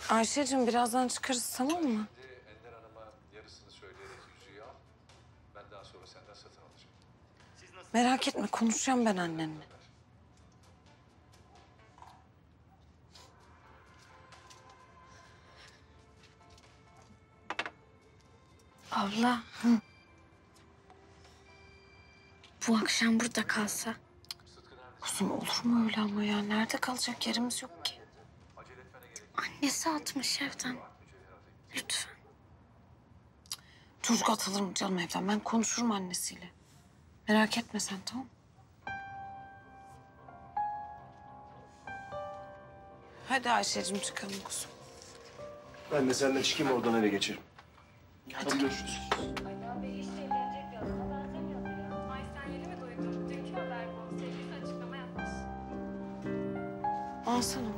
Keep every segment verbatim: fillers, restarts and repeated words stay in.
Ayşe'cim birazdan çıkarız, tamam mı? Ender Hanım'a yarısını söyleyerek yüzüğü al. Ben daha sonra senden satın alacağım. Merak etme, konuşacağım ben annenle. Abla. Hı. Bu akşam burada kalsa. Kuzum olur mu öyle ama ya? Nerede kalacak yerimiz yok ki. Annesi atmış evden. Lütfen. Çocuk atılır mı canım evden? Ben konuşurum annesiyle. Merak etme sen, tamam mı? Hadi Ayşe'cim çıkalım kuzum. Ben de seninle çıkayım, oradan eve geçerim. Hadi, Hadi görüşürüz. Aydan Bey işte evlenecek biraz ama benzemiyordu ya. Ay sen yeni mi duydun? Dünkü haber bu. Sevgilisi açıklama yapmış. Alsana.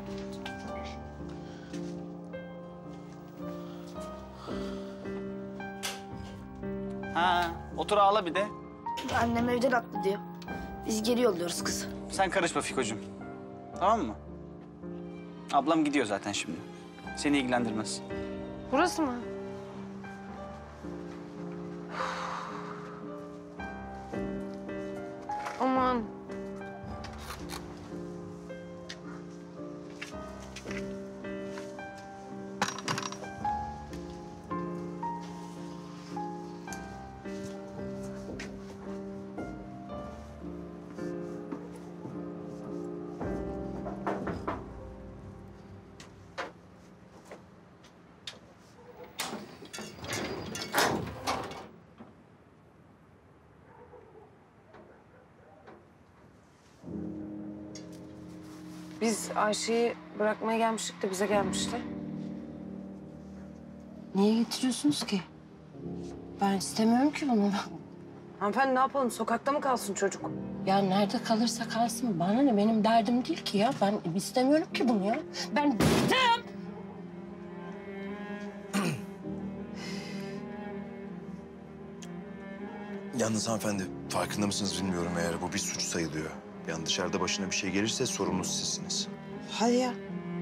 Ha, otur ağla bir de. Annem evden attı diyor. Biz geri yolluyoruz kızı. Sen karışma Fiko'cum. Tamam mı? Ablam gidiyor zaten şimdi. Seni ilgilendirmez. Burası mı? Aman. Biz Ayşe'yi bırakmaya gelmiştik de bize gelmişti. Niye getiriyorsunuz ki? Ben istemiyorum ki bunu. Hanımefendi ne yapalım? Sokakta mı kalsın çocuk? Ya nerede kalırsa kalsın. Bana ne? Benim derdim değil ki ya. Ben istemiyorum ki bunu ya. Ben bıktım. Yalnız hanımefendi, farkında mısınız bilmiyorum, eğer bu bir suç sayılıyor. Yani dışarıda başına bir şey gelirse sorumlusu sizsiniz. Hadi ya.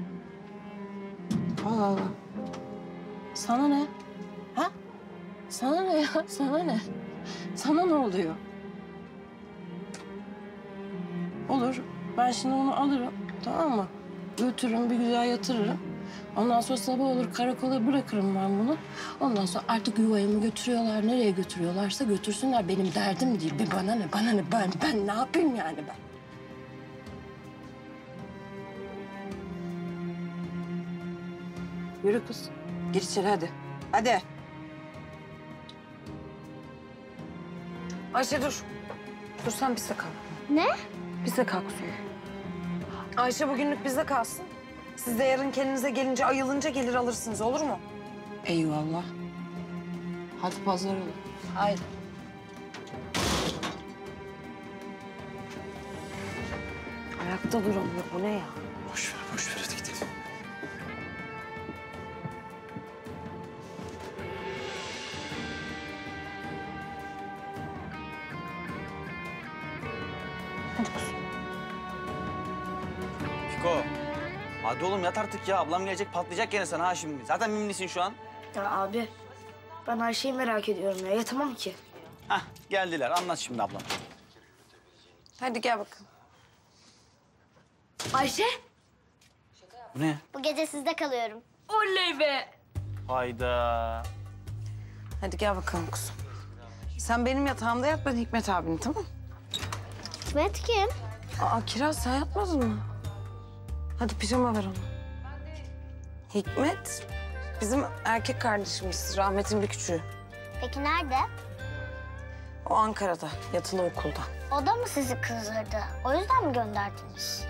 Allah Allah. Sana ne? Ha? Sana ne ya? Sana ne? Sana ne oluyor? Olur. Ben şimdi onu alırım. Tamam mı? Götürürüm, bir güzel yatırırım. Ondan sonra sabah olur karakola bırakırım ben bunu. Ondan sonra artık yuvaya mı götürüyorlar, nereye götürüyorlarsa götürsünler. Benim derdim değil. Bir bana ne, bana ne? Ben, ben ne yapayım yani ben? Yürü kız. Gir içeri hadi. Hadi. Ayşe dur. Dur sen bizde kal. Ne? Bizde kal kuzum. Ayşe bugünlük bizde kalsın. Siz de yarın kendinize gelince, ayılınca gelir alırsınız, olur mu? Eyvallah. Hadi pazar olun. Haydi. Ayakta duramıyor. Bu ne ya? Boş ver, boş ver, hadi gidelim. Hadi kuzum. Fiko, hadi oğlum yat artık ya. Ablam gelecek patlayacak gene sana ha şimdi. Zaten mimlisin şu an. Ya abi ben Ayşe'yi merak ediyorum ya. Yatamam ki. Hah, geldiler. Anlat şimdi ablam. Hadi gel bakalım. Ayşe. Bu ne? Bu gece sizde kalıyorum. Oley be. Hayda. Hadi gel bakalım kuzum. Sen benim yatağımda yat, ben Hikmet abinin, tamam mı? Hikmet kim? Aa Kiraz, sen yatmadın mı? Hadi pijama ver ona. Hikmet bizim erkek kardeşimiz, rahmetin bir küçüğü. Peki nerede? O Ankara'da, yatılı okulda. O da mı sizi kızdırdı? O yüzden mi gönderdiniz?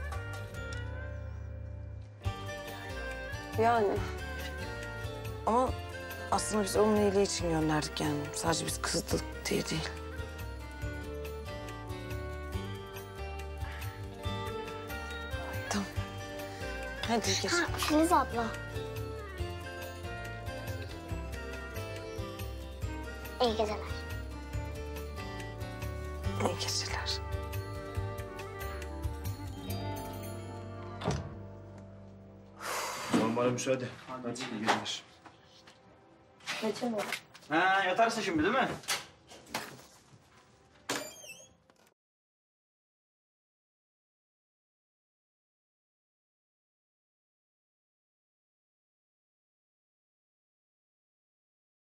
Yani. Ama aslında biz onun iyiliği için gönderdik yani. Sadece biz kızdık diye değil. Tamam. Hadi geç. Ha, Filiz abla. İyi geceler. İyi geceler. O zaman bana müsaade. Hadi iyi geceler. Geçemiyorum. Ha, yatarsın şimdi değil mi?